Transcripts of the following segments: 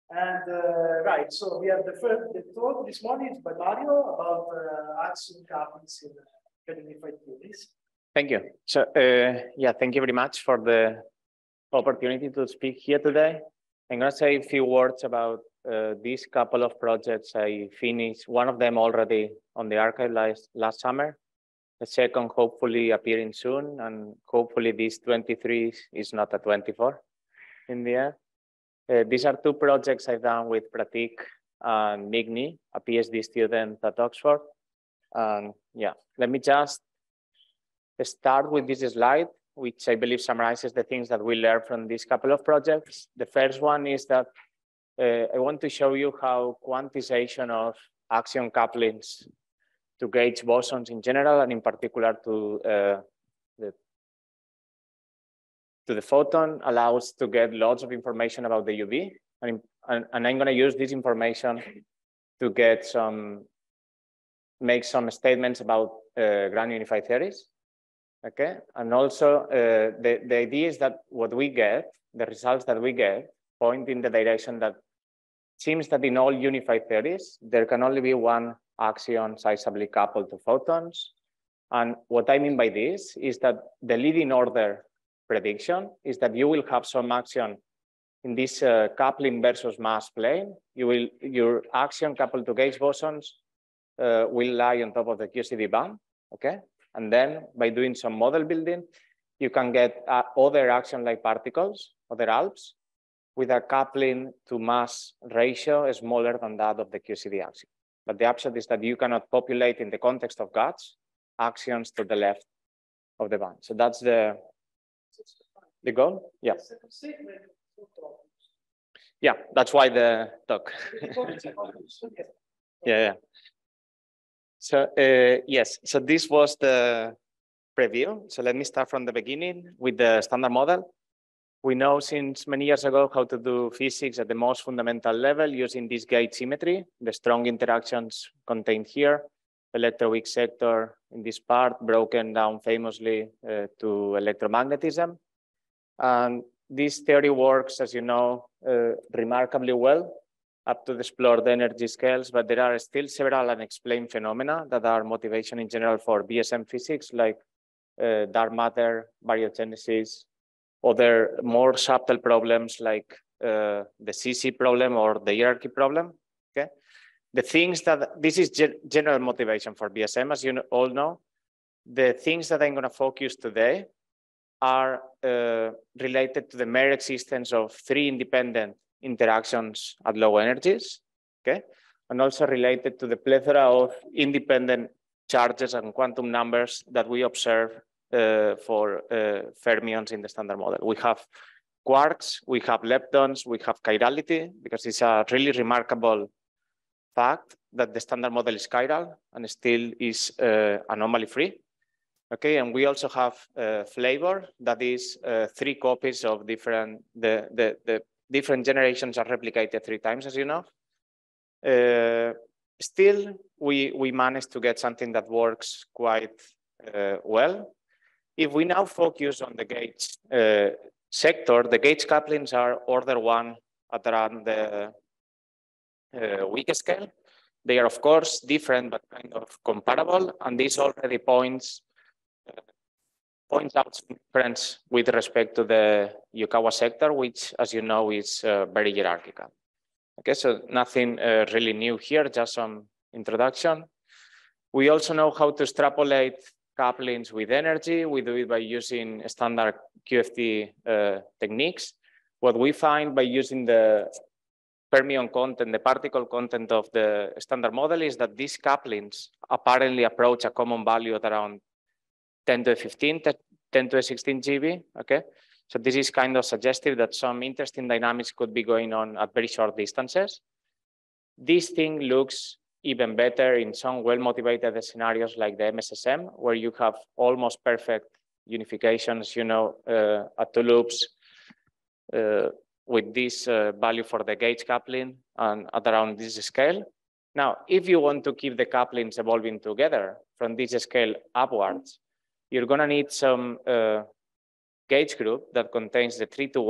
And right, so we have the talk this morning is by Mario about axion couplings in unified theories. Thank you. So yeah, thank you very much for the opportunity to speak here today. I'm going to say a few words about these couple of projects I finished. One of them already on the archive last summer. The second hopefully appearing soon, and hopefully this 23 is not a 24 in the end. These are two projects I've done with Pratik and Migni, a PhD student at Oxford. And yeah, let me just start with this slide, which I believe summarizes the things that we learned from these couple of projects. The first one is that I want to show you how quantization of axion couplings to gauge bosons in general, and in particular to the photon, allows to get lots of information about the UV. And I'm going to use this information to get make some statements about grand unified theories. Okay, and also the idea is that what we get, the results that we get, point in the direction that seems that in all unified theories, there can only be one axion sizably coupled to photons. And what I mean by this is that the leading order prediction is that you will have some axion in this coupling versus mass plane. Your axion coupled to gauge bosons will lie on top of the QCD band, okay? And then by doing some model building, you can get other axion-like particles, other ALPS, with a coupling to mass ratio smaller than that of the QCD axion. But the upshot is that you cannot populate in the context of GATS axions to the left of the band. So that's the goal. Yeah. Yeah, that's why the talk. Yeah. So yes, so this was the preview. So let me start from the beginning with the standard model. We know since many years ago how to do physics at the most fundamental level using this gauge symmetry, the strong interactions contained here, electroweak sector in this part, broken down famously to electromagnetism. And this theory works, as you know, remarkably well up to the explored energy scales, but there are still several unexplained phenomena that are motivation in general for BSM physics, like dark matter, baryogenesis, other more subtle problems like the CC problem or the hierarchy problem. Okay, the things that this is general motivation for BSM, as you all know. The things that I'm going to focus today are related to the mere existence of three independent interactions at low energies, okay, and also related to the plethora of independent charges and quantum numbers that we observe for fermions in the standard model. We have quarks, we have leptons, we have chirality, because it's a really remarkable fact that the standard model is chiral and still is anomaly free. Okay, and we also have flavor, that is three copies of different, the different generations are replicated 3 times, as you know. Still, we managed to get something that works quite well. If we now focus on the gauge sector, the gauge couplings are order 1 at around the weak scale. They are, of course, different, but kind of comparable. And this already points out some difference with respect to the Yukawa sector, which, as you know, is very hierarchical. Okay, so nothing really new here, just some introduction. We also know how to extrapolate couplings with energy. We do it by using standard QFT techniques. What we find by using the fermion content, the particle content of the standard model, is that these couplings apparently approach a common value at around 10 to the 15, 10 to the 16 GeV, okay? So this is kind of suggestive that some interesting dynamics could be going on at very short distances. This thing looks even better in some well-motivated scenarios like the MSSM, where you have almost perfect unifications, you know, at 2 loops with this value for the gauge coupling and at around this scale. Now, if you want to keep the couplings evolving together from this scale upwards, you're going to need some gauge group that contains the 3 to 1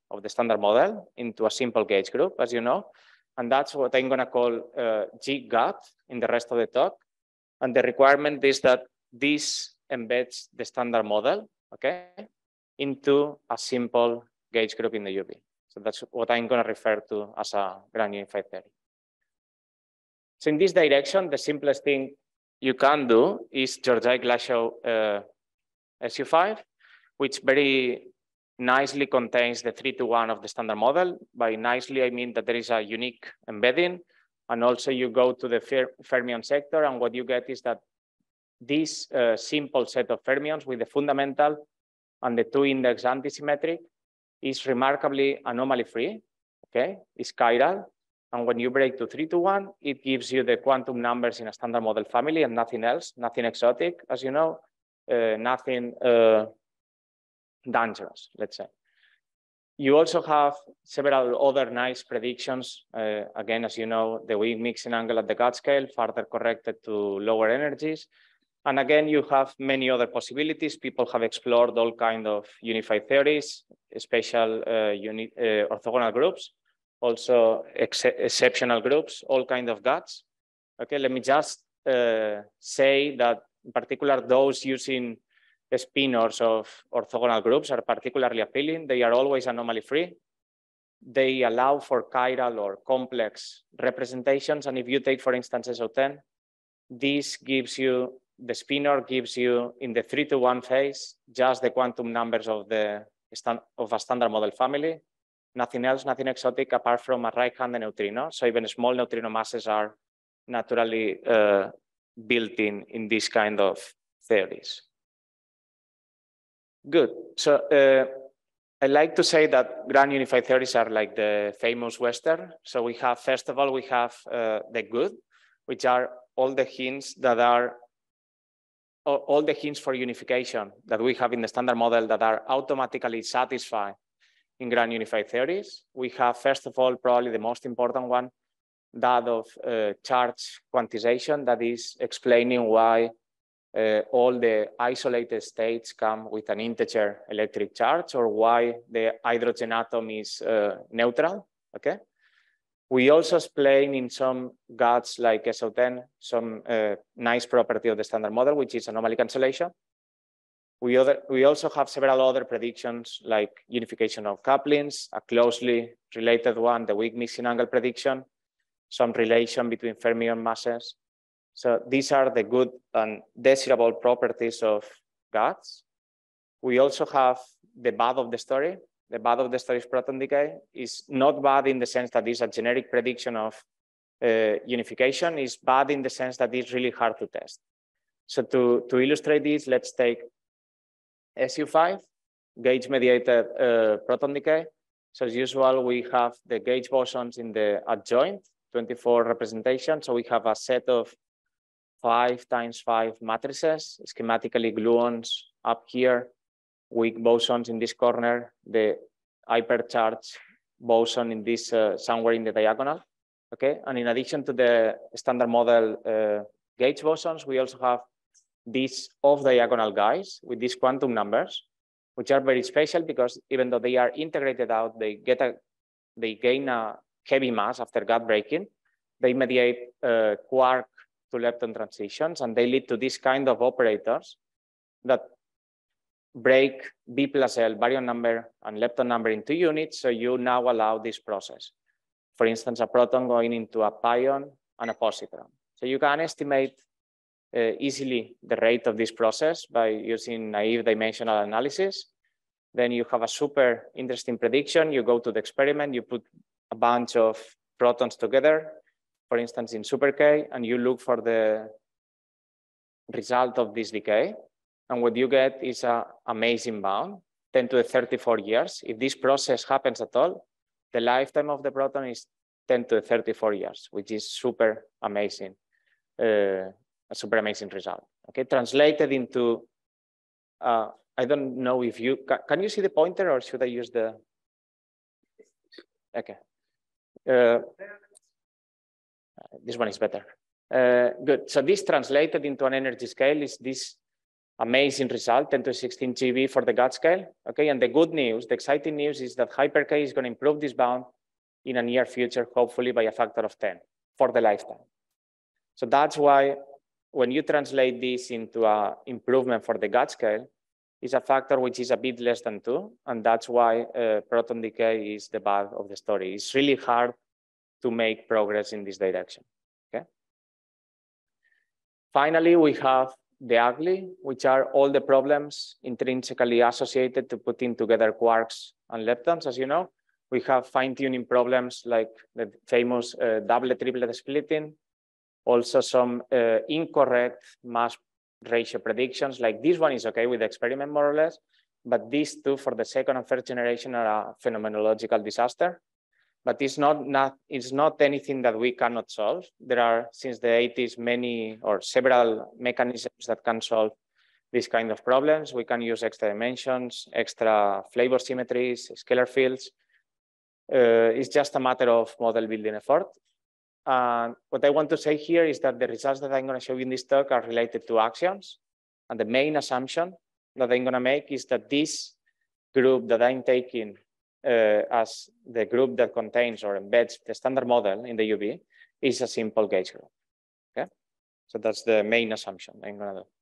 of the standard model into a simple gauge group, as you know. And that's what I'm going to call GGAT in the rest of the talk. And the requirement is that this embeds the standard model, okay, into a simple gauge group in the UV. So that's what I'm going to refer to as a grand unified theory. So in this direction, the simplest thing you can do is Georgii-Glashow SU5, which very nicely contains the 3-to-1 of the standard model. By nicely, I mean that there is a unique embedding. And also you go to the fermion sector, and what you get is that this simple set of fermions with the fundamental and the 2-index antisymmetric is remarkably anomaly-free, okay? It's chiral. And when you break to 3-to-1, it gives you the quantum numbers in a standard model family and nothing else, nothing exotic, as you know, nothing dangerous, let's say. You also have several other nice predictions. Again, as you know, the weak mixing angle at the gut scale, further corrected to lower energies. And again, you have many other possibilities. People have explored all kinds of unified theories, special orthogonal groups, also exceptional groups, all kinds of guts. Okay, let me just say that in particular, those using spinors of orthogonal groups are particularly appealing. They are always anomaly-free. They allow for chiral or complex representations. And if you take, for instance, SO10, this gives you, the spinor gives you in the 3-to-1 phase, just the quantum numbers of a standard model family, nothing else, nothing exotic apart from a right-handed neutrino. So even small neutrino masses are naturally built in this kind of theories. Good. So I like to say that grand unified theories are like the famous Western. So we have, first of all, we have the good, which are all the hints that are all the hints for unification that we have in the standard model that are automatically satisfied in grand unified theories. We have, first of all, probably the most important one, that of charge quantization, that is explaining why all the isolated states come with an integer electric charge, or why the hydrogen atom is neutral, okay? We also explain in some GATs like SO10 some nice property of the standard model, which is anomaly cancellation. We also have several other predictions like unification of couplings, a closely related one, the weak mixing angle prediction, some relation between fermion masses. So these are the good and desirable properties of GATs. We also have the bad of the story. The bad of the story is proton decay. Is not bad in the sense that it's a generic prediction of unification. It's bad in the sense that it's really hard to test. So to illustrate this, let's take SU5, gauge-mediated proton decay. So as usual, we have the gauge bosons in the adjoint, 24 representation. So we have a set of 5 times 5 matrices, schematically gluons up here, weak bosons in this corner, the hypercharged boson in this somewhere in the diagonal. Okay, and in addition to the standard model gauge bosons, we also have these off-diagonal guys with these quantum numbers, which are very special because even though they are integrated out, they gain a heavy mass after gut breaking. They mediate quark to lepton transitions, and they lead to this kind of operators that break B plus L baryon number and lepton number into units. So you now allow this process. For instance, a proton going into a pion and a positron. So you can estimate easily the rate of this process by using naive dimensional analysis. Then you have a super interesting prediction. You go to the experiment, you put a bunch of protons together, for instance, in super K, and you look for the result of this decay. And what you get is an amazing bound, 10 to the 34 years. If this process happens at all, the lifetime of the proton is 10 to the 34 years, which is super amazing, a super amazing result. Okay, translated into, I don't know if you, can you see the pointer or should I use the, okay. This one is better. Good, so this translated into an energy scale is this Amazing result, 10 to 16 GeV for the gut scale. Okay, and the good news, the exciting news is that Hyper-K is going to improve this bound in a near future, hopefully by a factor of 10 for the lifetime. So that's why when you translate this into an improvement for the gut scale, it's a factor which is a bit less than 2, and that's why proton decay is the bad of the story. It's really hard to make progress in this direction. Okay. Finally, we have the ugly, which are all the problems intrinsically associated to putting together quarks and leptons. As you know, we have fine-tuning problems like the famous doublet-triplet splitting, also some incorrect mass ratio predictions, like this one is okay with the experiment more or less, but these two for the second and third generation are a phenomenological disaster. But it's not anything that we cannot solve. There are, since the 80s, many or several mechanisms that can solve these kind of problems. We can use extra dimensions, extra flavor symmetries, scalar fields. It's just a matter of model building effort. What I want to say here is that the results that I'm going to show you in this talk are related to axions. And the main assumption that I'm going to make is that this group that I'm taking as the group that contains or embeds the standard model in the UV is a simple gauge group. Okay, so that's the main assumption I'm going to do.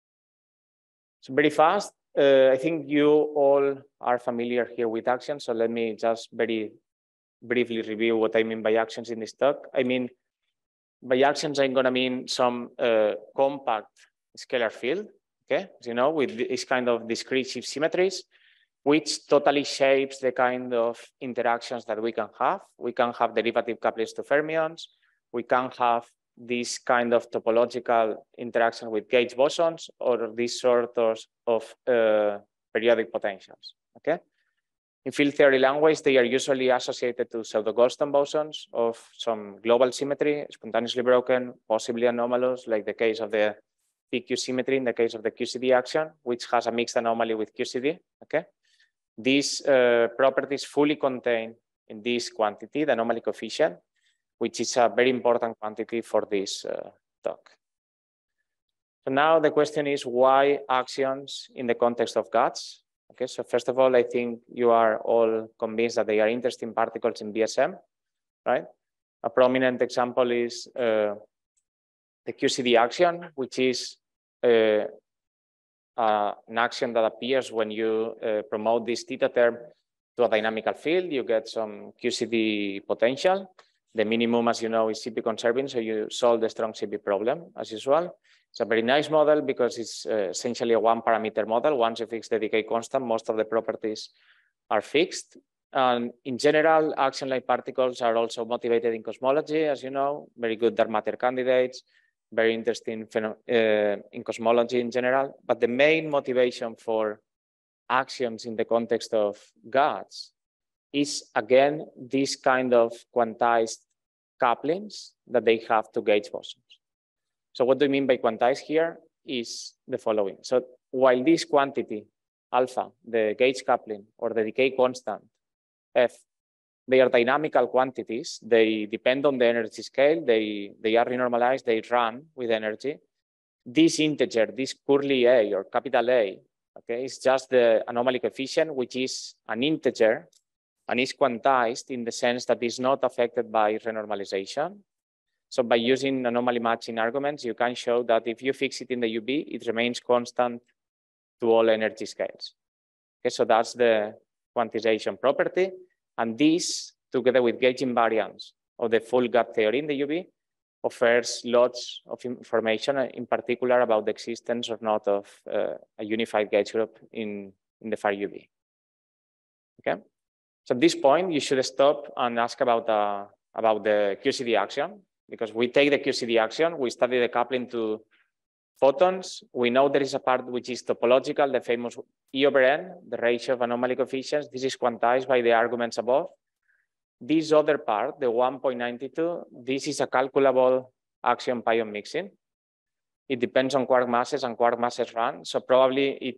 So very fast, I think you all are familiar here with axions. So let me just very briefly review what I mean by axions in this talk. I mean, by axions, I'm going to mean some compact scalar field, okay, as you know, with this kind of discrete shift symmetries, which totally shapes the kind of interactions that we can have. We can have derivative couplings to fermions. We can have this kind of topological interaction with gauge bosons or these sort of periodic potentials, okay? In field theory language, they are usually associated to pseudo-Goldstone bosons of some global symmetry, spontaneously broken, possibly anomalous, like the case of the PQ symmetry in the case of the QCD axion, which has a mixed anomaly with QCD, okay? These properties fully contained in this quantity, the anomaly coefficient, which is a very important quantity for this talk. So now the question is, why axions in the context of GUTS? Okay, so first of all, I think you are all convinced that they are interesting particles in BSM, right? A prominent example is the QCD axion, which is an axion that appears when you promote this theta term to a dynamical field. You get some QCD potential. The minimum, as you know, is CP conserving, so you solve the strong CP problem as usual. It's a very nice model because it's essentially a one-parameter model. Once you fix the decay constant, most of the properties are fixed. And in general, axion-like particles are also motivated in cosmology, as you know, very good dark matter candidates, very interesting in cosmology in general. But the main motivation for axions in the context of GUTS is, again, this kind of quantized couplings that they have to gauge bosons. So what do you mean by quantized here is the following. So while this quantity, alpha, the gauge coupling or the decay constant, F, they are dynamical quantities. They depend on the energy scale. They are renormalized. They run with energy. This integer, this curly A or capital A, okay, is just the anomaly coefficient, which is an integer and is quantized in the sense that it's not affected by renormalization. So by using anomaly matching arguments, you can show that if you fix it in the UV, it remains constant to all energy scales. Okay, so that's the quantization property. And this, together with gauge invariance of the full GUT theory in the UV, offers lots of information, in particular about the existence or not of a unified gauge group in the far UV. Okay, so at this point, you should stop and ask about the QCD axion, because we take the QCD axion, we study the coupling to photons. We know there is a part which is topological, the famous E over N, the ratio of anomaly coefficients. This is quantized by the arguments above. This other part, the 1.92, this is a calculable axion-pion mixing. It depends on quark masses, and quark masses run. So probably it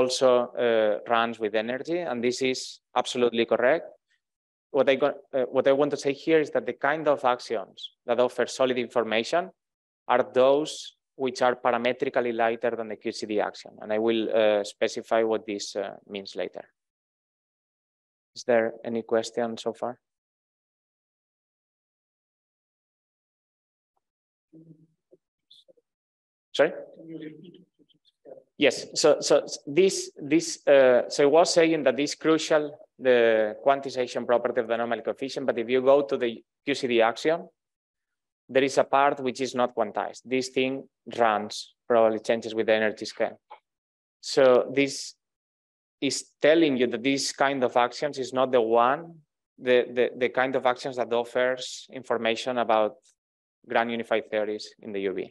also runs with energy, and this is absolutely correct. What I want to say here is that the kind of axions that offer solid information are those which are parametrically lighter than the QCD axion. And I will specify what this means later. Is there any question so far? Sorry? Yes. So I was saying that this crucial, the quantization property of the anomaly coefficient, but if you go to the QCD axiom, there is a part which is not quantized. This thing runs, probably changes with the energy scale. So this is telling you that this kind of actions is not the one, the kind of actions that offers information about grand unified theories in the UV.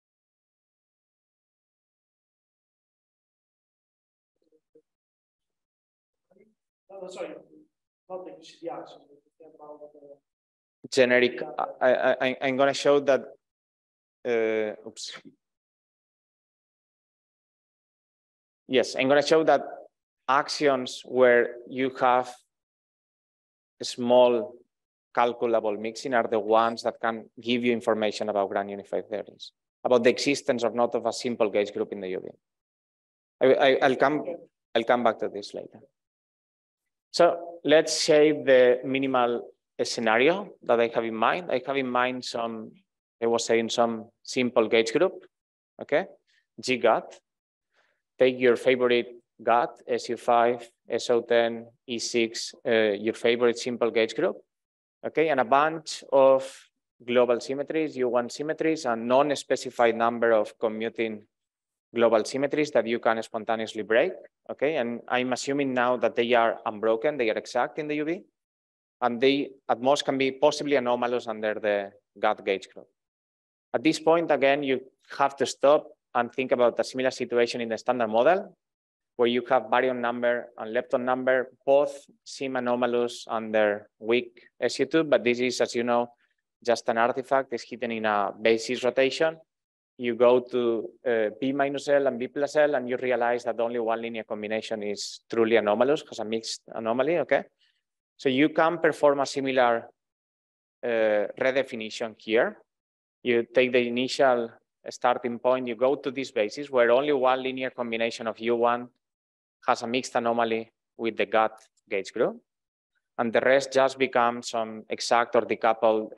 No, sorry, not the QCD action, about the generic. I'm going to show that. Oops. Yes, I'm going to show that actions where you have a small calculable mixing are the ones that can give you information about grand unified theories, about the existence or not of a simple gauge group in the UV. I'll come back to this later. So let's shape the minimal scenario that I have in mind. I have in mind some, I was saying some simple gauge group, okay? GGAT. Take your favorite GAT, SU5, SO10, E6, your favorite simple gauge group, okay? And a bunch of global symmetries, U1 symmetries, and non-specified number of commuting global symmetries that you can spontaneously break, okay? And I'm assuming now that they are unbroken, they are exact in the UV, and they at most can be possibly anomalous under the GAT gauge group. At this point, again, you have to stop and think about a similar situation in the standard model, where you have baryon number and lepton number, both seem anomalous under weak SU2, but this is, as you know, just an artifact. It's hidden in a basis rotation. You go to B minus L and B plus L, and you realize that only one linear combination is truly anomalous, has a mixed anomaly, okay? So you can perform a similar redefinition here. You take the initial starting point, you go to this basis where only one linear combination of U1 has a mixed anomaly with the GAT gauge group, and the rest just become some exact or decoupled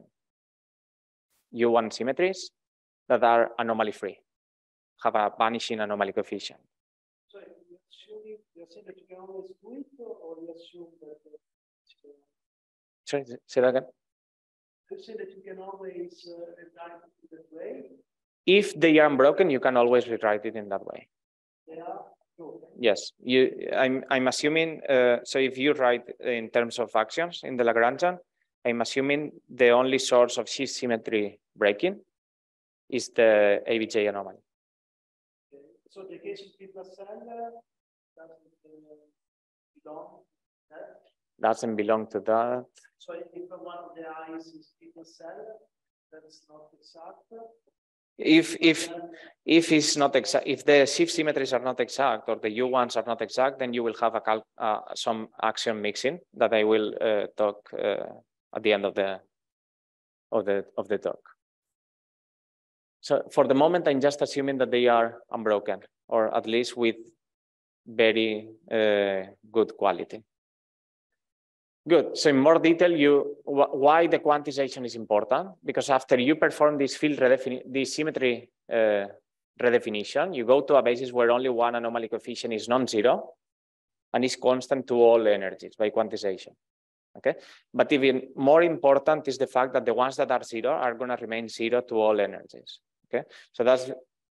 U1 symmetries that are anomaly free, have a vanishing anomaly coefficient. So you assume that you can always do it, or you assume that Sorry, say that again. you say that you can always rewrite it that way? If they are unbroken, you can always rewrite it in that way. They are broken. Yes, I'm assuming, so if you write in terms of actions in the Lagrangian, I'm assuming the only source of shift symmetry breaking is the ABJ anomaly. Okay. So the case of P plus L doesn't belong to that? Doesn't belong to that. So if one of the eyes is P plus L, that's not exact. If it's not exact, if the shift symmetries are not exact or the U1s are not exact, then you will have some axion mixing that I will talk at the end of the talk. So for the moment, I'm just assuming that they are unbroken, or at least with very good quality. Good. So in more detail, why the quantization is important? Because after you perform this field this symmetry redefinition, you go to a basis where only one anomaly coefficient is non-zero and is constant to all energies by quantization. Okay. But even more important is the fact that the ones that are zero are going to remain zero to all energies. Okay. So that's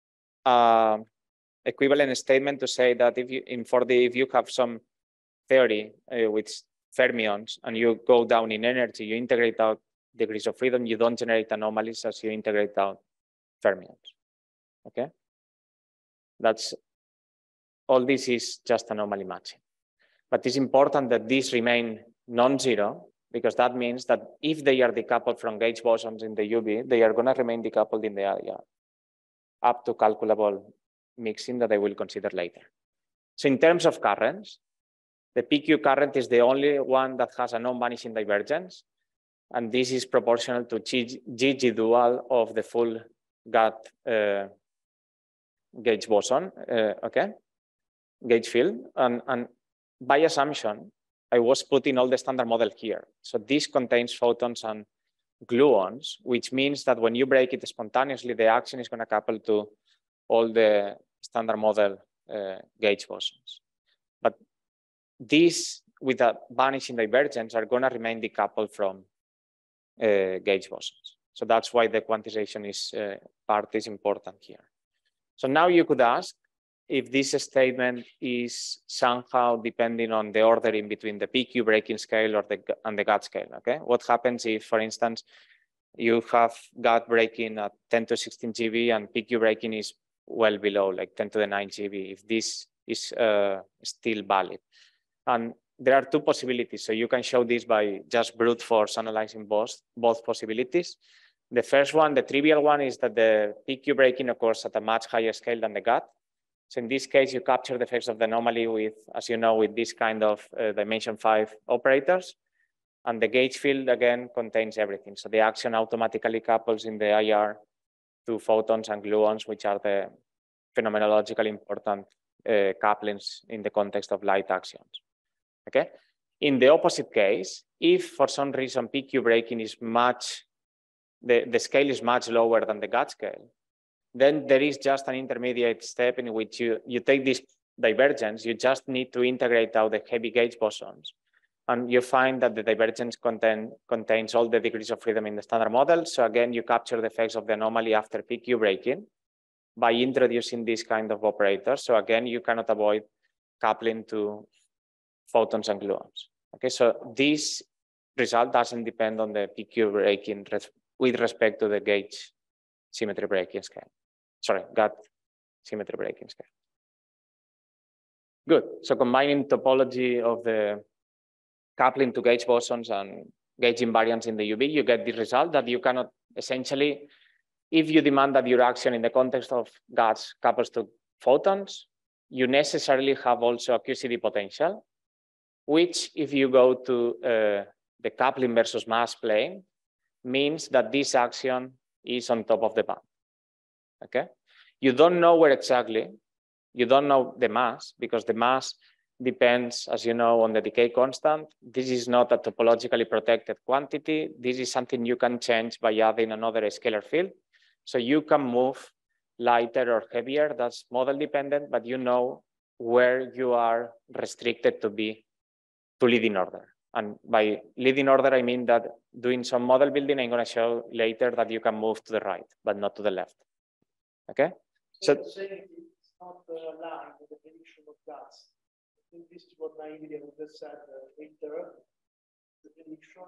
equivalent statement to say that if you have some theory with fermions and you go down in energy, you integrate out degrees of freedom, you don't generate anomalies as you integrate out fermions. Okay. That's all. This is just anomaly matching. But it's important that these remain non-zero, because that means that if they are decoupled from gauge bosons in the UV, they are going to remain decoupled in the IR up to calculable mixing that I will consider later. So in terms of currents, the PQ current is the only one that has a non-vanishing divergence, and this is proportional to GG dual of the full got gauge boson, okay, gauge field, and by assumption, I was putting all the standard model here. So this contains photons and gluons, which means that when you break it spontaneously, the action is going to couple to all the standard model gauge bosons. But these, with a vanishing divergence, are going to remain decoupled from gauge bosons. So that's why the quantization part is important here. So now you could ask if this statement is somehow depending on the ordering between the PQ breaking scale or and the GUT scale. Okay, what happens if, for instance, you have GUT breaking at 10 to 16 GeV and PQ breaking is well below, like 10 to the 9 GeV, if this is still valid? And there are two possibilities. So you can show this by just brute force analyzing both possibilities. The first one, the trivial one, is that the PQ breaking occurs at a much higher scale than the GUT. So in this case, you capture the effects of the anomaly with, as you know, with this kind of dimension 5 operators. And the gauge field, again, contains everything. So the action automatically couples in the IR to photons and gluons, which are the phenomenologically important couplings in the context of light actions. Okay. In the opposite case, if for some reason PQ breaking is the scale is much lower than the GUT scale, then there is just an intermediate step in which you take this divergence, you just need to integrate out the heavy gauge bosons. And you find that the divergence contains all the degrees of freedom in the standard model. So again, you capture the effects of the anomaly after PQ breaking by introducing this kind of operators. So again, you cannot avoid coupling to photons and gluons. Okay, so this result doesn't depend on the PQ breaking with respect to the gauge symmetry breaking scale. Sorry, GUT symmetry breaking scale. Good. So combining topology of the coupling to gauge bosons and gauge invariance in the UV, you get the result that you cannot essentially, if you demand that your action in the context of GUTs couples to photons, you necessarily have also a QCD potential, which if you go to the coupling versus mass plane, means that this action is on top of the band. Okay, you don't know where exactly, you don't know the mass, because the mass depends, as you know, on the decay constant. This is not a topologically protected quantity. This is something you can change by adding another scalar field. So you can move lighter or heavier, that's model dependent, but you know where you are restricted to be to leading order. And by leading order, I mean that doing some model building, I'm going to show later that you can move to the right, but not to the left. Okay? So it's not aligned with the prediction of GUTs. I think this is what naively I just said later, the prediction.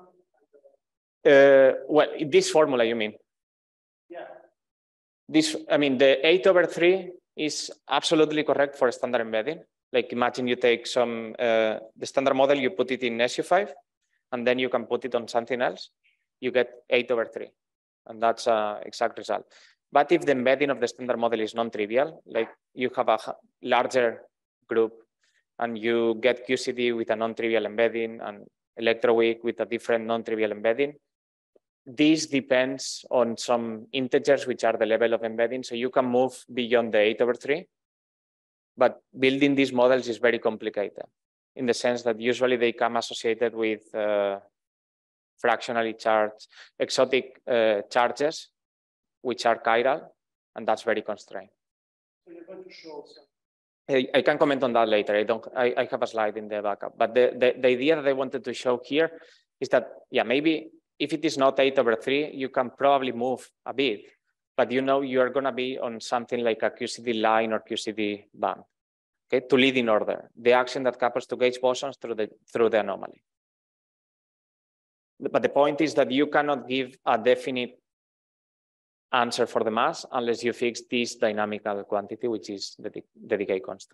Well, this formula, you mean? Yeah. This, I mean, the 8/3 is absolutely correct for standard embedding. Like imagine you take some, the standard model, you put it in SU5, and then you can put it on something else. You get 8/3, and that's an exact result. But if the embedding of the standard model is non-trivial, like you have a larger group and you get QCD with a non-trivial embedding and electroweak with a different non-trivial embedding, this depends on some integers, which are the level of embedding. So you can move beyond the 8/3, but building these models is very complicated in the sense that usually they come associated with fractionally charged exotic charges, which are chiral, and that's very constrained. So you're going to show some. I can comment on that later. I have a slide in the backup, but the idea that I wanted to show here is that, yeah, maybe if it is not 8/3, you can probably move a bit, but you know you are going to be on something like a QCD line or QCD band, okay, to lead in order, the action that couples to gauge bosons through the anomaly. But the point is that you cannot give a definite answer for the mass unless you fix this dynamical quantity, which is the decay constant.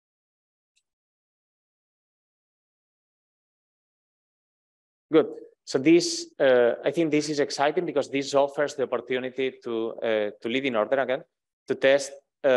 Good. So this, I think this is exciting because this offers the opportunity to lead in order again, to test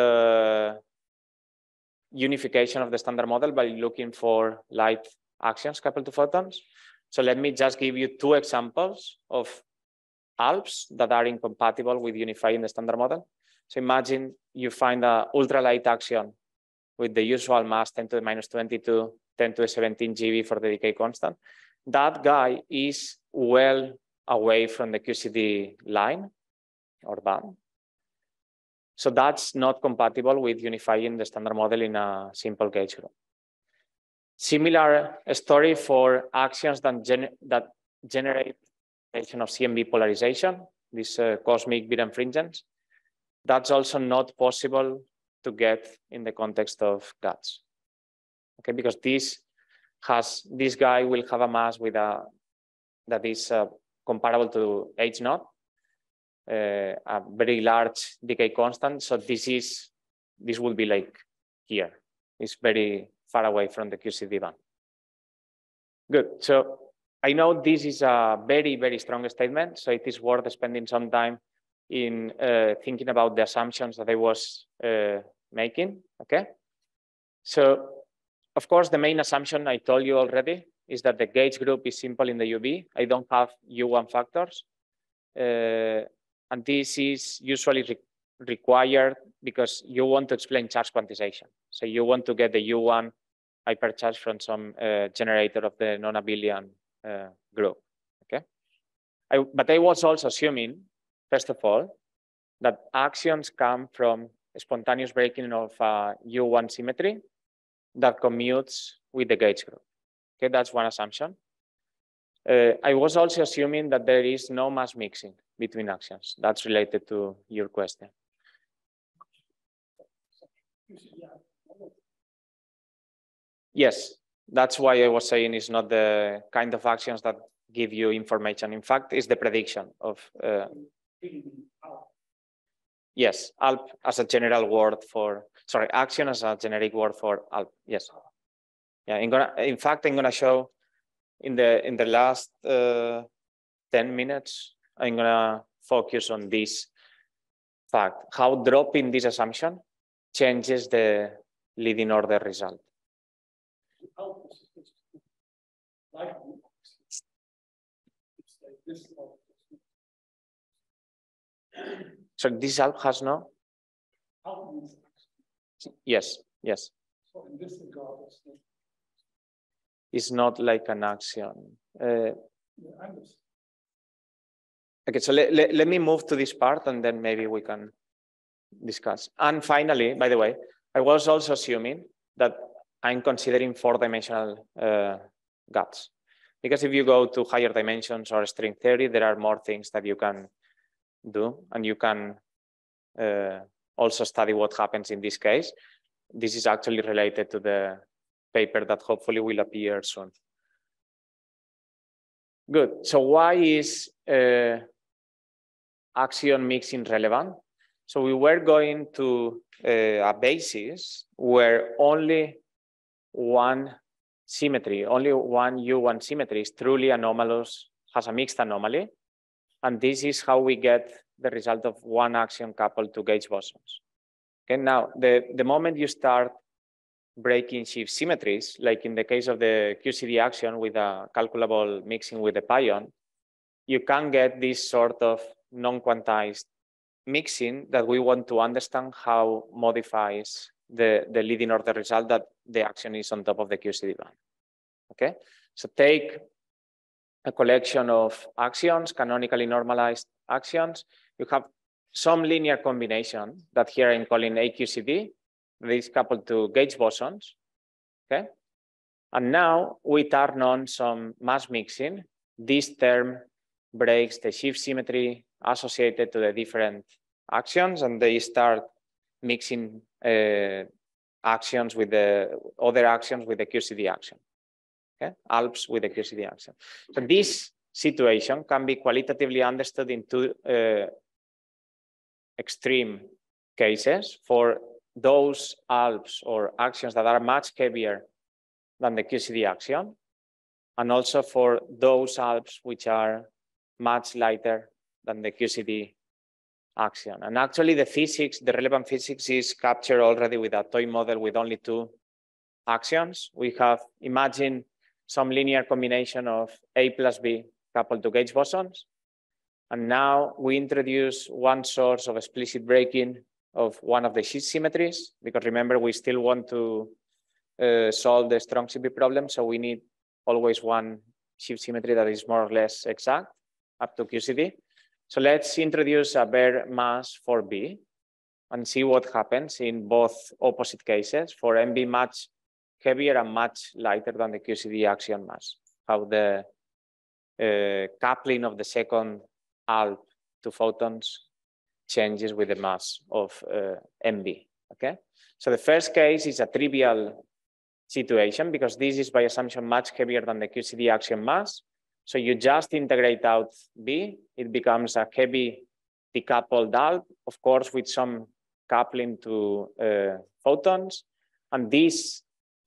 unification of the standard model by looking for light actions coupled to photons. So let me just give you two examples of ALPs that are incompatible with unifying the standard model. So imagine you find an ultralight action with the usual mass 10 to the minus 22, 10 to the 17 GeV for the decay constant. That guy is well away from the QCD line or band. So that's not compatible with unifying the standard model in a simple gauge group. Similar story for actions that generate of CMB polarization, this cosmic birefringence. That's also not possible to get in the context of GATS. Okay, because this guy will have a mass with that is comparable to H naught, a very large decay constant. So this will be like here. It's very far away from the QCD band. Good. So I know this is a very, very strong statement. So it is worth spending some time in thinking about the assumptions that I was making. Okay. So of course, the main assumption I told you already is that the gauge group is simple in the UV. I don't have U1 factors. And this is usually required because you want to explain charge quantization. So you want to get the U1 hypercharge from some generator of the non-abelian group. Okay. But I was also assuming, first of all, that actions come from spontaneous breaking of U1 symmetry that commutes with the gauge group. Okay, that's one assumption. I was also assuming that there is no mass mixing between actions. That's related to your question. Yes, that's why I was saying it's not the kind of actions that give you information. In fact, it's the prediction of. Yes, ALP as a general word for, sorry, action as a generic word for ALP. Yes. Yeah, in fact, I'm gonna show in the last 10 minutes, I'm gonna focus on this fact, how dropping this assumption changes the leading order result. So this ALP has no? Yes, yes. So in this regard, it's not like an action. Okay, so let me move to this part and then maybe we can discuss. And finally, by the way, I was also assuming that I'm considering 4-dimensional GATS. Because if you go to higher dimensions or string theory, there are more things that you can do, and you can also study what happens in this case. This is actually related to the paper that hopefully will appear soon. Good. So why is action mixing relevant? So we were going to a basis where only one symmetry, only one U1 symmetry is truly anomalous, has a mixed anomaly. And this is how we get the result of one action coupled to gauge bosons. Okay, now the moment you start breaking shift symmetries, like in the case of the QCD action with a calculable mixing with the pion, you can get this sort of non-quantized mixing that we want to understand how modifies the leading order result that the action is on top of the QCD band. Okay, so take a collection of actions, canonically normalized actions. You have some linear combination that here I'm calling AQCD, this coupled to gauge bosons. Okay, and now we turn on some mass mixing. This term breaks the shift symmetry associated to the different actions, and they start mixing actions with the other actions with the QCD action. Okay, ALPs with the QCD action. So this situation can be qualitatively understood in two extreme cases for those ALPs or actions that are much heavier than the QCD action, and also for those ALPs which are much lighter than the QCD action. And actually the physics, the relevant physics is captured already with a toy model with only two actions. We have imagined some linear combination of A plus B coupled to gauge bosons. And now we introduce one source of explicit breaking of one of the shift symmetries, because remember, we still want to solve the strong CP problem. So we need always one shift symmetry that is more or less exact up to QCD. So let's introduce a bare mass for B and see what happens in both opposite cases for MB much heavier and much lighter than the QCD axion mass, how the coupling of the second ALP to photons changes with the mass of MB, okay? So the first case is a trivial situation because this is by assumption much heavier than the QCD axion mass. So you just integrate out B, it becomes a heavy decoupled ALP, of course, with some coupling to photons. And this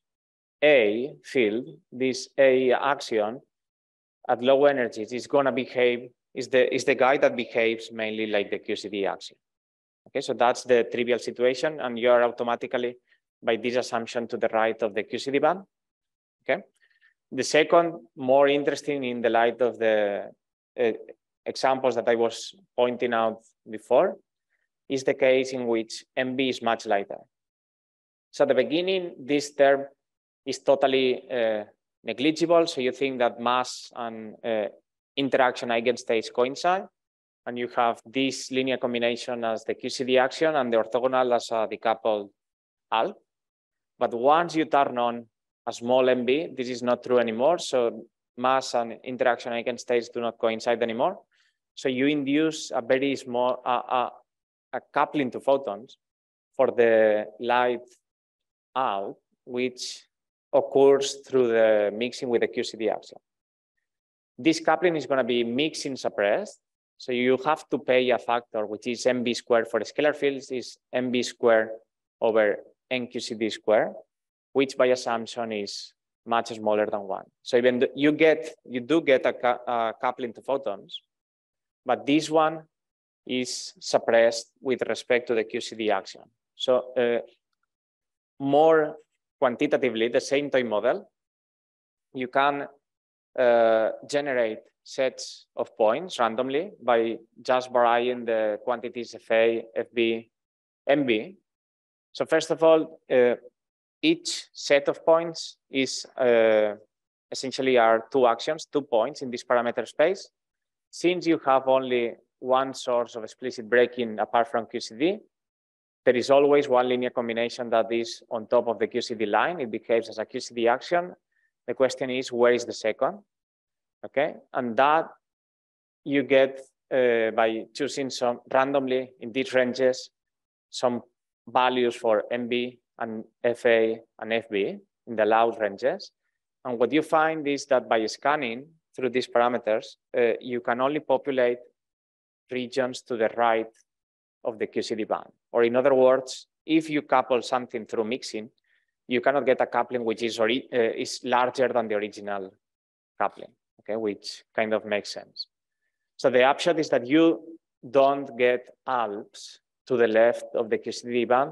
A field, this A axion at low energies is gonna behave, is the guy that behaves mainly like the QCD axion. Okay, so that's the trivial situation, and you're automatically, by this assumption, to the right of the QCD band. Okay. The second, more interesting in the light of the examples that I was pointing out before, is the case in which MB is much lighter. So at the beginning, this term is totally negligible. So you think that mass and interaction eigenstates coincide, and you have this linear combination as the QCD axion and the orthogonal as a decoupled ALP. But once you turn on a small MB, this is not true anymore. So mass and interaction eigenstates do not coincide anymore. So you induce a very small a coupling to photons for the light ALP, which occurs through the mixing with the QCD axion. This coupling is going to be mixing suppressed. So you have to pay a factor, which is MB squared for the scalar fields, is MB squared over NQCD squared, which by assumption is much smaller than 1. So even you do get a coupling to photons, but this one is suppressed with respect to the QCD axion. So more quantitatively, the same toy model, you can generate sets of points randomly by just varying the quantities FA, FB, MB. So first of all, each set of points is essentially are two actions, 2 points in this parameter space. Since you have only one source of explicit breaking apart from QCD, there is always one linear combination that is on top of the QCD line. It behaves as a QCD axion. The question is, where is the second? Okay, and that you get by choosing some randomly in these ranges, some values for MB and FA and FB in the allowed ranges. And what you find is that by scanning through these parameters, you can only populate regions to the right of the QCD band. Or in other words, if you couple something through mixing, you cannot get a coupling which is larger than the original coupling, okay, which kind of makes sense. So the upshot is that you don't get ALPs to the left of the QCD band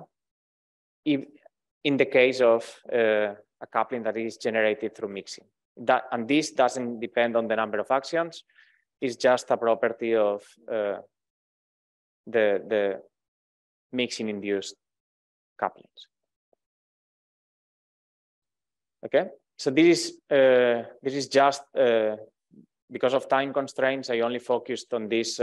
in the case of a coupling that is generated through mixing. And this doesn't depend on the number of actions. It's just a property of the mixing induced couplings. Okay, so this is just because of time constraints. I only focused on this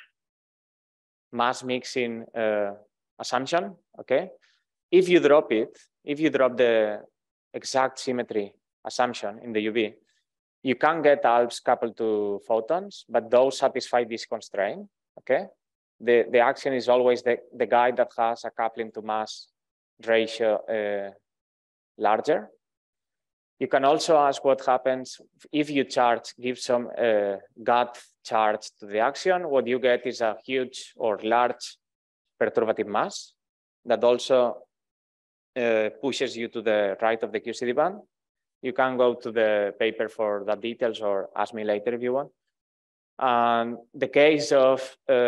mass mixing assumption. Okay, if you drop it, if you drop the exact symmetry assumption in the UV, you can get ALPs coupled to photons, but those satisfy this constraint. Okay, the action is always the guy that has a coupling to mass ratio larger. You can also ask what happens if you give some gut charge to the action. What you get is a huge or large perturbative mass that also pushes you to the right of the QCD band. You can go to the paper for the details or ask me later if you want. And the case of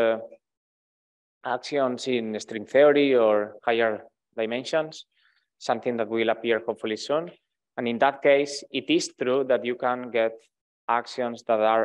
actions in string theory or higher dimensions, something that will appear hopefully soon. And in that case, it is true that you can get actions that are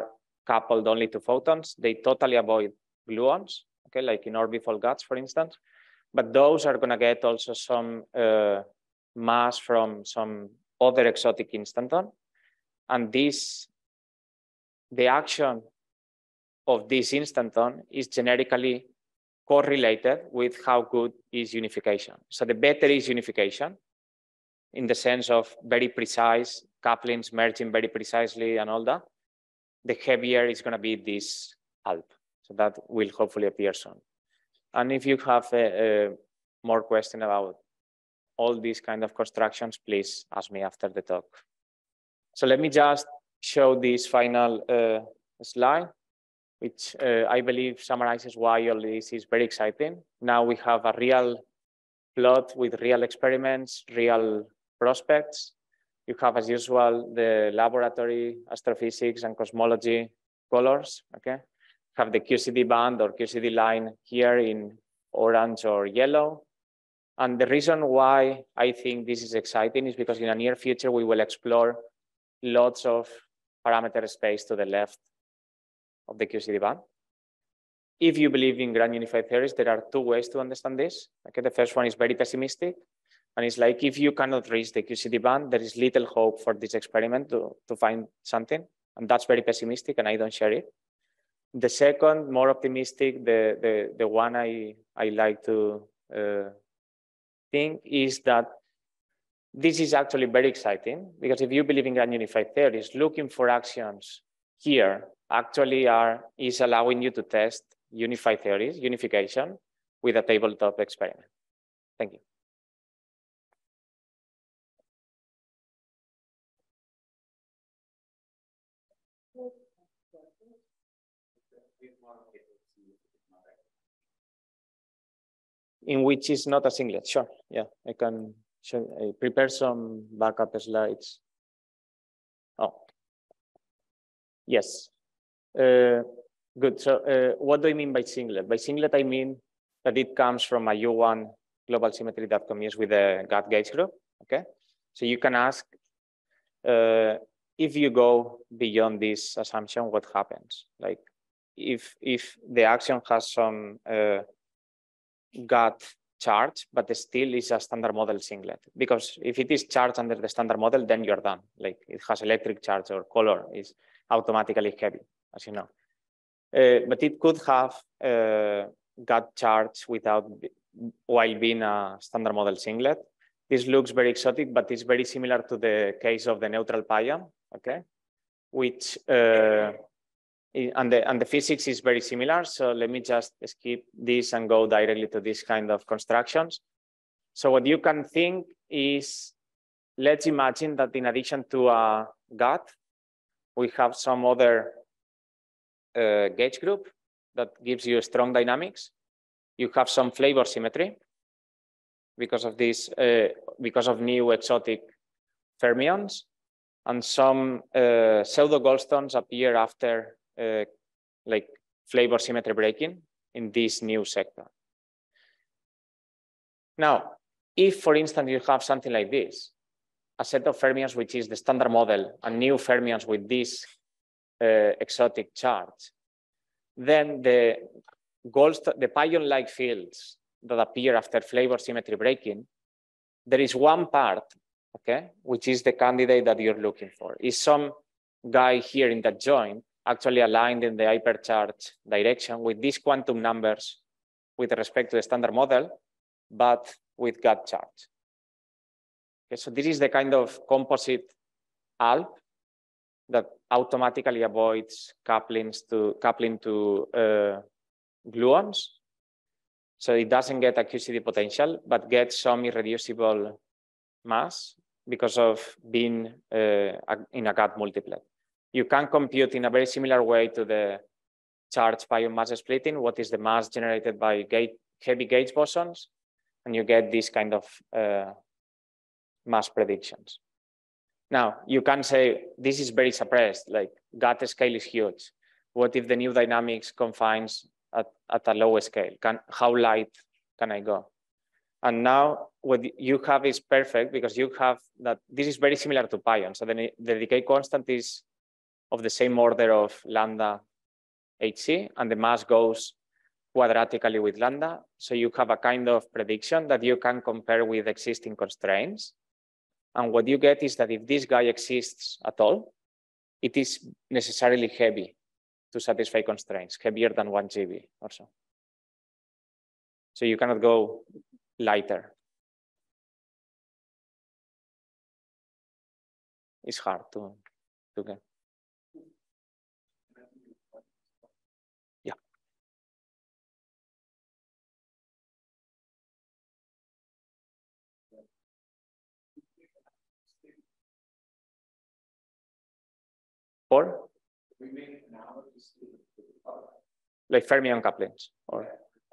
coupled only to photons, they totally avoid gluons, okay, like in orbifold GATs, for instance. But those are going to get also some mass from some other exotic instanton. And this, the action of this instanton is generically correlated with how good is unification. So the better is unification, in the sense of very precise couplings merging very precisely and all that, the heavier is going to be this ALP. So that will hopefully appear soon. And if you have more question about all these kind of constructions, please ask me after the talk. So let me just show this final slide, which I believe summarizes why all this is very exciting. Now we have a real plot with real experiments, real prospects. You have, as usual, the laboratory, astrophysics, and cosmology colors, okay? Have the QCD band or QCD line here in orange or yellow. And the reason why I think this is exciting is because in the near future, we will explore lots of parameter space to the left of the QCD band. If you believe in grand unified theories, there are two ways to understand this. Okay, the first one is very pessimistic. And it's like, if you cannot reach the QCD band, there is little hope for this experiment to find something. And that's very pessimistic, and I don't share it. The second, more optimistic, the one I like to think is that this is actually very exciting, because if you believe in grand unified theories, looking for actions here actually is allowing you to test unified theories, unification, with a tabletop experiment. Thank you. In which is not a singlet, sure. Yeah, I can prepare some backup slides. Oh, yes. Good. So what do I mean by singlet? By singlet, I mean that it comes from a U1 global symmetry that commutes with the GAT gauge group. Okay. So you can ask, if you go beyond this assumption, what happens? Like if the action has some GAT charge, but still is a standard model singlet. Because if it is charged under the standard model, then you're done. Like it has electric charge or color is automatically heavy, as you know. But it could have GAT charge while being a standard model singlet. This looks very exotic, but it's very similar to the case of the neutral pion, okay? Which and the physics is very similar. So let me just skip this and go directly to this kind of constructions. So what you can think is, let's imagine that in addition to a GAT, we have some other gauge group that gives you strong dynamics. You have some flavor symmetry because of this, because of new exotic fermions, and some pseudo Goldstones appear after like flavor symmetry breaking in this new sector. Now, if, for instance, you have something like this, a set of fermions which is the standard model, and new fermions with this exotic charge, then the pion-like fields that appear after flavor symmetry breaking, there is one part, okay, which is the candidate that you're looking for. Is some guy here in that joint actually aligned in the hypercharge direction with these quantum numbers with respect to the standard model, but with GAT charge. Okay, so this is the kind of composite ALP that automatically avoids coupling to gluons. So it doesn't get a QCD potential, but gets some irreducible mass because of being in a GAT multiplet. You can compute in a very similar way to the charge pion mass splitting what is the mass generated by heavy gauge bosons, and you get this kind of mass predictions. Now, you can say this is very suppressed, like GAT scale is huge. What if the new dynamics confines at a lower scale? How light can I go? And now what you have is perfect, because you have that this is very similar to pion. So the decay constant is of the same order of lambda HC, and the mass goes quadratically with lambda. So you have a kind of prediction that you can compare with existing constraints. And what you get is that if this guy exists at all, it is necessarily heavy to satisfy constraints, heavier than 1 GB or so. So you cannot go lighter. It's hard to get. Yeah. Or like fermion couplings, or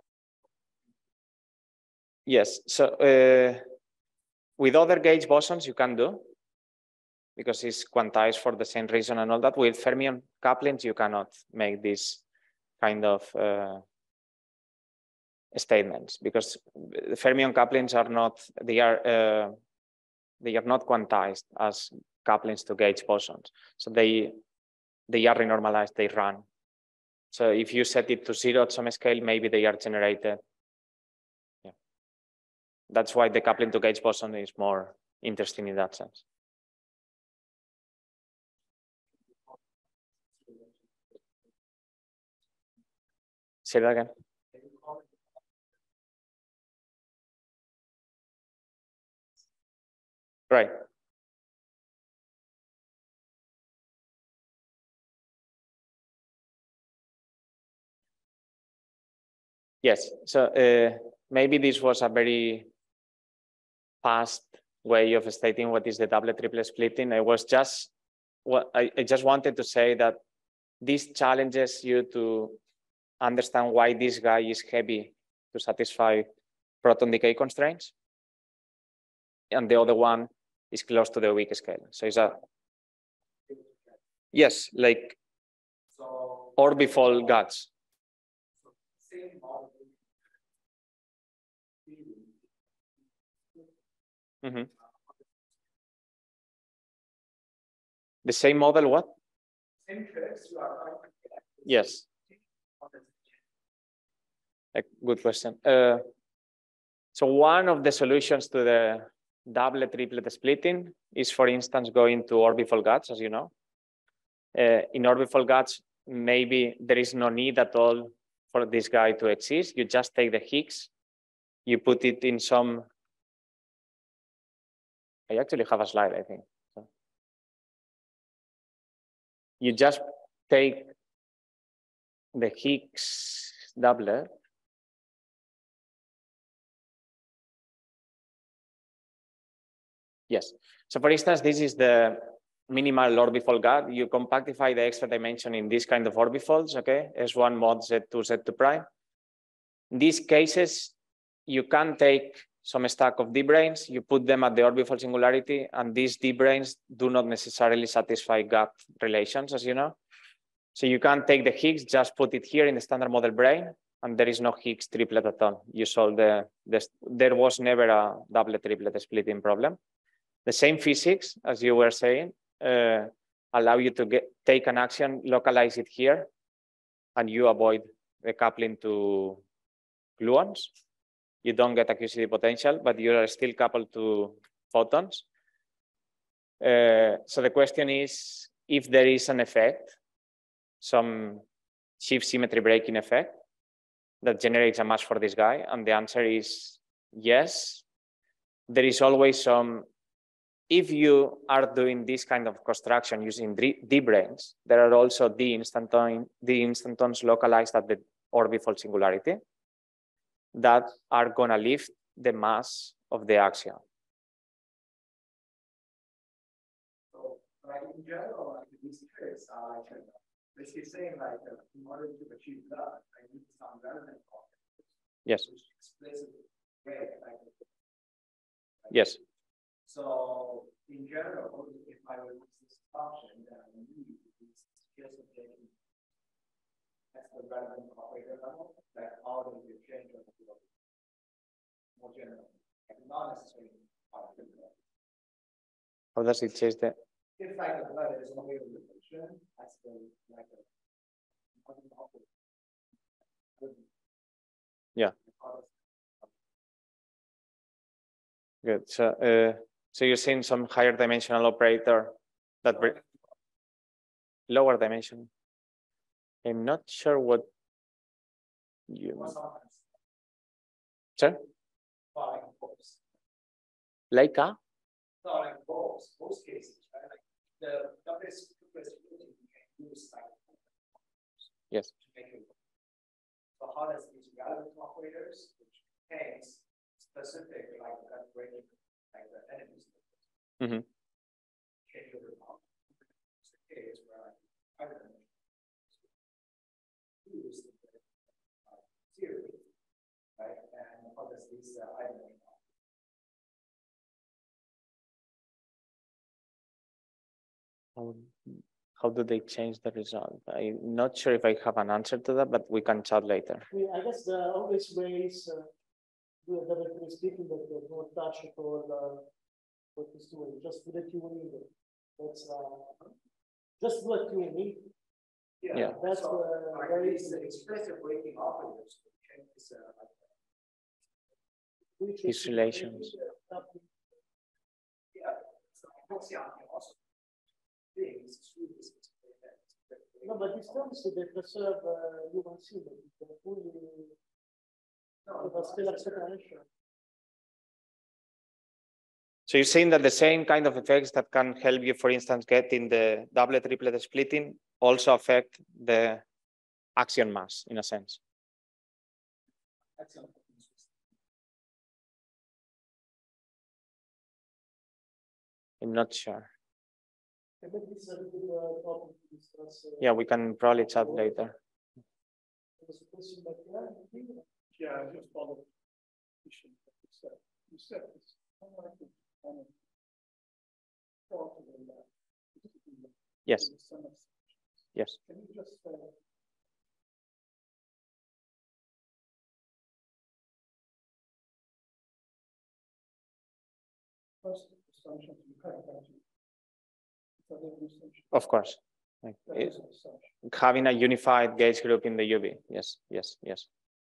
yes. So with other gauge bosons you can do, because it's quantized for the same reason and all that. With fermion couplings you cannot make this kind of statements, because the fermion couplings are not, they are not quantized as couplings to gauge bosons. So they are renormalized, they run. So if you set it to 0 at some scale, maybe they are generated. Yeah. That's why the coupling to gauge boson is more interesting in that sense. Say that again. Right. Yes. So maybe this was a very fast way of stating what is the doublet triplet splitting. I was just I just wanted to say that this challenges you to understand why this guy is heavy to satisfy proton decay constraints, and the other one is close to the weak scale. So it's a yes, like orbifold guts. Mm-hmm. The same model, what? Yes. A good question. So one of the solutions to the doublet triplet splitting is, for instance, going to orbifold guts, as you know. In orbifold guts, maybe there is no need at all for this guy to exist. You just take the Higgs, you put it in some. I actually have a slide, I think. So you just take the Higgs doublet. Yes. So for instance, this is the minimal orbifold gut. You compactify the extra dimension in this kind of orbifolds, okay? S1 mod Z2 Z2 prime. In these cases, you can take some stack of D-branes, you put them at the orbifold singularity, and these D-branes do not necessarily satisfy gut relations, as you know. So you can take the Higgs, just put it here in the standard model brane, and there is no Higgs triplet at all. You solve there was never a doublet triplet splitting problem. The same physics, as you were saying, allow you to take an action, localize it here, and you avoid the coupling to gluons. You don't get QCD potential, but you are still coupled to photons. So the question is, if there is an effect, some shift symmetry breaking effect that generates a mass for this guy, and the answer is yes. There is always some. If you are doing this kind of construction using D-branes, there are also D instantons localized at the orbifold singularity that are going to lift the mass of the axion. So, like in general, like these tricks are like basically saying like in order to achieve that, I need some relevant objects. Yes. Which explicitly break like. Yes. So in general, if I would use this function, then I need these just at the relevant operator level, like all of the change of the more general, like not necessarily. How does it change that? If like the letter is only a relation, I like a. Yeah. Good. So you're seeing some higher dimensional operator that lower dimension. I'm not sure what you. Sir? Like a? No, like most cases, right? Like the best flexibility you can use like. Yes. To make it work. So how does these relevant operators, which contains specific like breaking like the enemies. Mm-hmm. Change over the problem. It's the case where I don't know. Use the theory, right? And how does this I don't know. How do they change the result? I'm not sure if I have an answer to that, but we can chat later. I guess the obvious way is do a double speaking that don't touch at all what is doing. Just do the tuning. That's just do a tuning. Yeah. That's very expressive breaking operators. These relations. No, but these terms they preserve human symbol. Still acceleration. So you're saying that the same kind of effects that can help you, for instance, get in the doublet triplet splitting also affect the axion mass in a sense. I'm not sure. Yeah, we can probably chat later. Yeah, I just followed. You said it's yes. Yes. Can you just first assumption you have of course. Having a unified gauge group in the UV. Yes, yes, yes.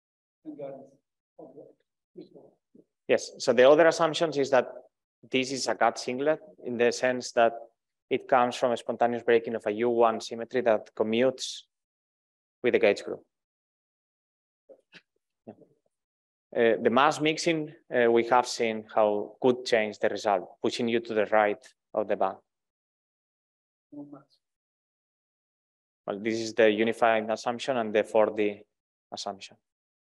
Yes. So the other assumptions is that this is a GATT singlet in the sense that it comes from a spontaneous breaking of a U1 symmetry that commutes with the gauge group. Yeah. The mass mixing, we have seen how could change the result, pushing you to the right of the band. Well, this is the unified assumption and the 4D assumption.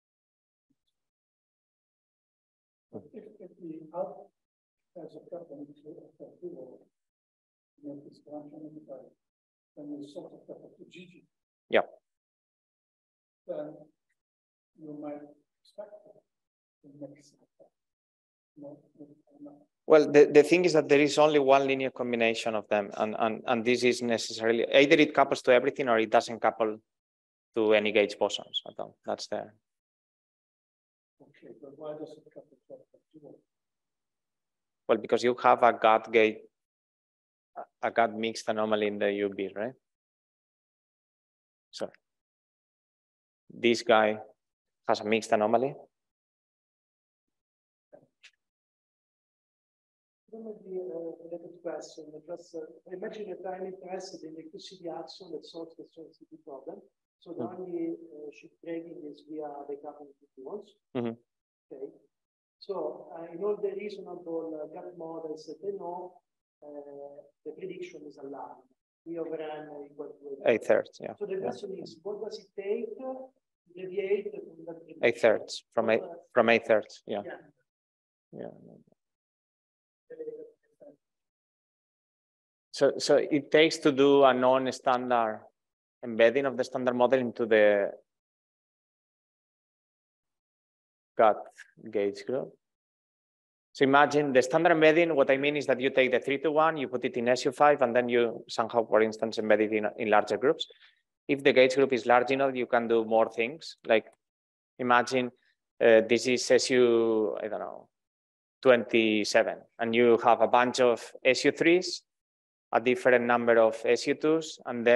If the out has a couple then you sort of couple to GG. Yeah. Then you might expect the next. Well, the thing is that there is only one linear combination of them, and this is necessarily either it couples to everything or it doesn't couple to any gauge bosons at all. That's the. Okay, but why does it couple to? Well, because you have a GATT mixed anomaly in the UV, right? So this guy has a mixed anomaly. Maybe a related question, because imagine that I'm interested in the QCD action that solves the sensitivity problem. So the only shift breaking is via the couple ones. Okay. So in all the reasonable GATT models that they know, the prediction is aligned. We overrun equal to 8/3. Yeah. So the question is, what does it take to deviate from that prediction? 8/3 from 8/3. Yeah. Yeah. So it takes to do a non-standard embedding of the standard model into the GATT gauge group. So imagine the standard embedding, what I mean is that you take the 3-to-1, you put it in SU5, and then you somehow, for instance, embed it in larger groups. If the gauge group is large enough, you can do more things. Like imagine this is SU, I don't know, 27, and you have a bunch of SU3s, a different number of SU2s, and then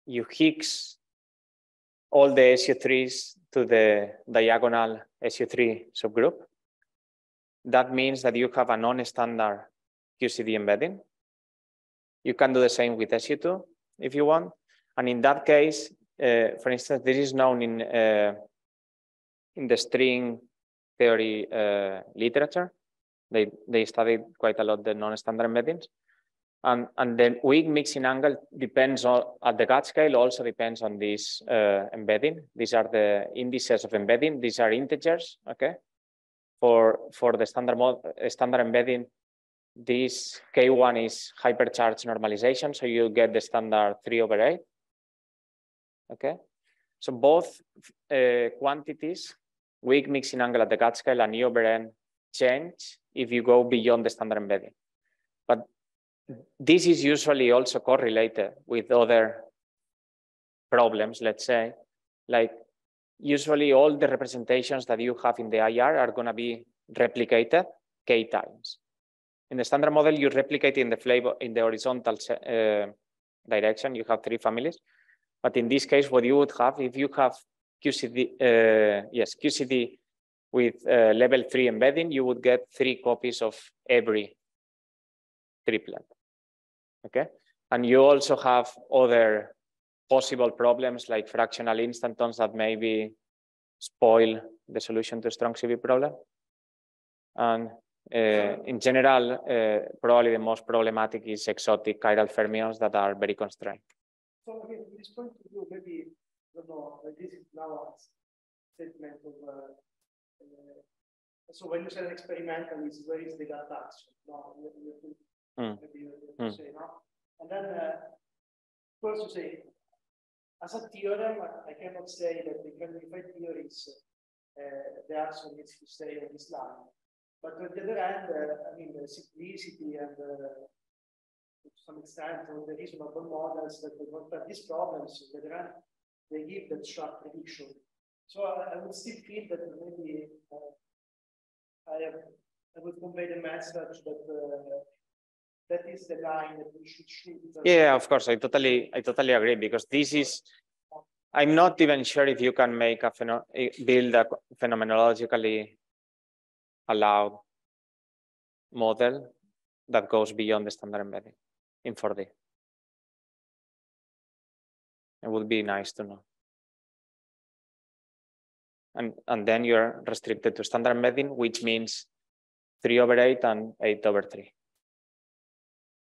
you hex all the SU3s to the diagonal SU3 subgroup. That means that you have a non-standard QCD embedding. You can do the same with SU2 if you want. And in that case, for instance, this is known in the string theory literature. They studied quite a lot the non-standard embeddings. And then weak mixing angle depends on, at the GATT scale, also depends on this embedding. These are the indices of embedding. These are integers, okay? For the standard embedding, this K1 is hypercharge normalization, so you get the standard 3/8, okay? So both quantities, weak mixing angle at the GATT scale and E/N, change if you go beyond the standard embedding. But this is usually also correlated with other problems, let's say, like usually all the representations that you have in the IR are going to be replicated K times. In the standard model, you replicate in the horizontal direction, you have 3 families. But in this case, what you would have, if you have QCD, QCD with level 3 embedding, you would get 3 copies of every triplet, okay? And you also have other possible problems like fractional instantons that maybe spoil the solution to strong CV problem. And in general, probably the most problematic is exotic chiral fermions that are very constrained. So again, this point of view, maybe, I don't know, this is now a statement of, so when you say an experimental, is where is the GATT action? No, maybe you have to say no. And then, first you say, as a theorem, I cannot say that the unified theories, the action needs to stay on this line. But on the other hand, I mean, the simplicity and to some extent, the reasonable models that confront these problems, on the other hand, they give that sharp prediction. So I would still feel that maybe I would convey the message that that is the line that we should shoot. Yeah, of course, I totally agree, because this is, I'm not even sure if you can make build a phenomenologically allowed model that goes beyond the standard embedding in 4D. It would be nice to know. And then you're restricted to standard embedding, which means 3/8 and 8/3.